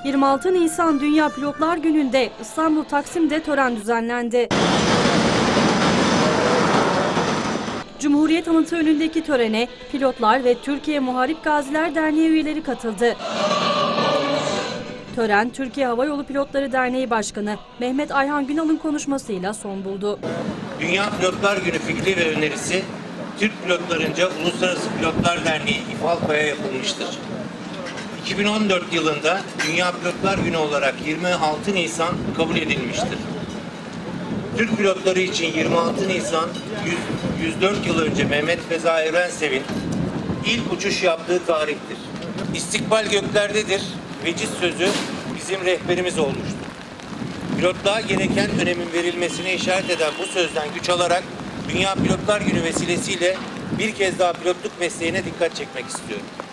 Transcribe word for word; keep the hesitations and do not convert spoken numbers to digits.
yirmi altı Nisan Dünya Pilotlar Günü'nde İstanbul Taksim'de tören düzenlendi. Cumhuriyet Anıtı önündeki törene pilotlar ve Türkiye Muharip Gaziler Derneği üyeleri katıldı. Tören, Türkiye Hava Yolu Pilotları Derneği Başkanı Mehmet Ayhan Günal'ın konuşmasıyla son buldu. Dünya Pilotlar Günü fikri ve önerisi Türk pilotlarınca Uluslararası Pilotlar Derneği İFALPA'ya yapılmıştır. iki bin on dört yılında Dünya Pilotlar Günü olarak yirmi altı Nisan kabul edilmiştir. Türk pilotları için yirmi altı Nisan yüz dört yıl önce Mehmet Feza Evrensev'in ilk uçuş yaptığı tarihtir. İstikbal göklerdedir. Veciz sözü bizim rehberimiz olmuştur. Pilotluğa gereken önemin verilmesine işaret eden bu sözden güç alarak Dünya Pilotlar Günü vesilesiyle bir kez daha pilotluk mesleğine dikkat çekmek istiyorum.